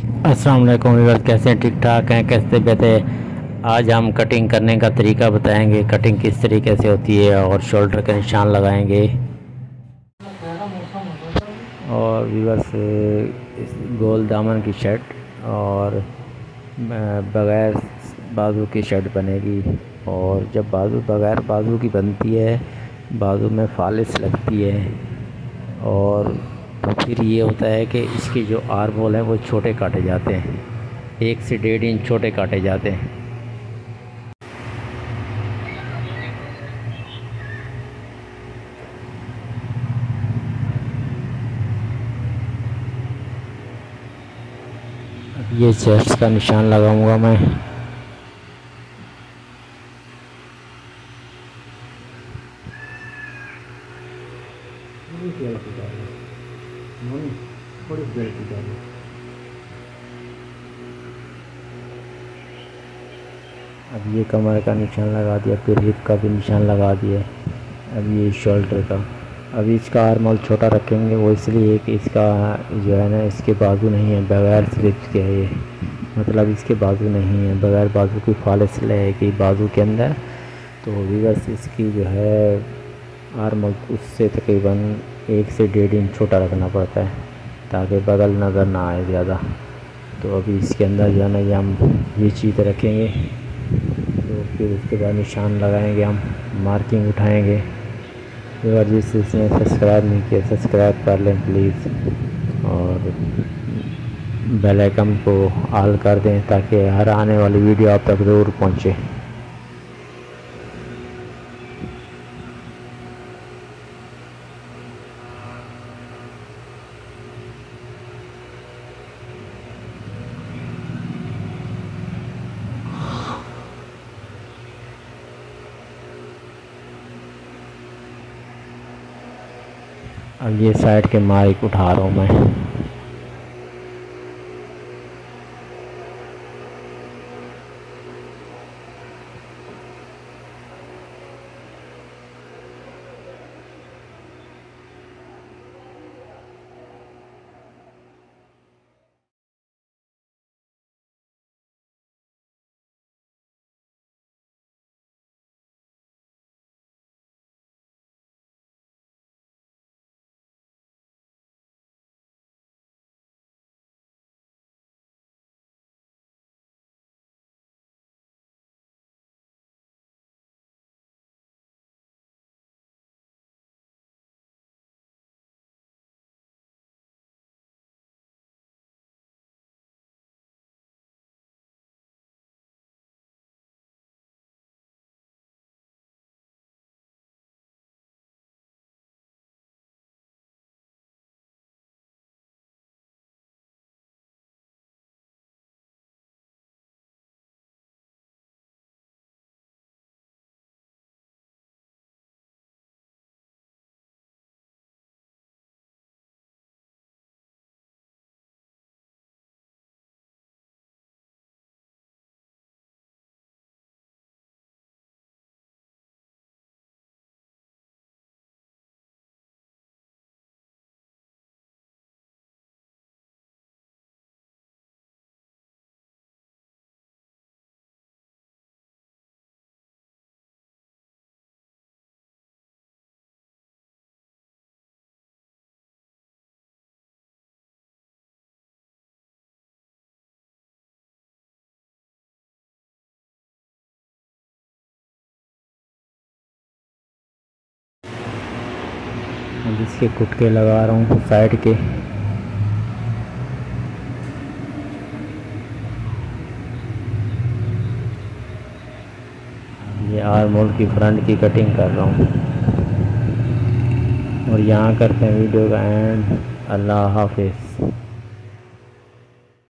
अस्सलाम वालेकुम व्यूअर्स, कैसे हैं? ठीक ठाक हैं? कैसे तबीयत है? आज हम कटिंग करने का तरीका बताएंगे, कटिंग किस तरीके से होती है और शोल्डर के निशान लगाएंगे। और व्यूअर्स, इस गोल दामन की शर्ट और बग़ैर बाजू की शर्ट बनेगी। और जब बग़ैर बाजू की बनती है, बाजू में फालिस लगती है। और तो फिर ये होता है कि इसके जो आर्म होल हैं वो छोटे काटे जाते हैं, 1 से 1.5 इंच छोटे काटे जाते हैं। अब ये चेस्ट का निशान लगाऊंगा मैं। अब ये कमर का निशान लगा दिया, फिर हिप का भी निशान लगा दिया। अब ये शोल्डर का, अब इसका आर्म होल छोटा रखेंगे, वो इसलिए कि इसका जो है ना, इसके बाजू नहीं है, बगैर स्लिप्स के है ये, मतलब इसके बाजू नहीं है, बगैर बाजू की फालिस रहेगी बाजू के अंदर। तो बस इसकी जो है आर्म होल उससे तकरीबन 1 से 1.5 इंच छोटा रखना पड़ता है ताकि बगल नज़र ना आए ज़्यादा। तो अभी इसके अंदर जो है ना, ये हम ये चीज़ रखेंगे। तो फिर उसके बाद निशान लगाएंगे, हम मार्किंग उठाएंगे। अगर जिसने सब्सक्राइब नहीं किया, सब्सक्राइब कर लें प्लीज़, और बेल आइकन को ऑल कर दें ताकि हर आने वाली वीडियो आप तक ज़रूर पहुँचे। अब ये साइड के मार्क उठा रहा हूँ मैं। अब इसके कुटके लगा रहा हूँ साइड के। ये आर्म होल की फ्रंट की कटिंग कर रहा हूँ। और यहाँ करते हैं वीडियो का एंड। अल्लाह हाफिज़।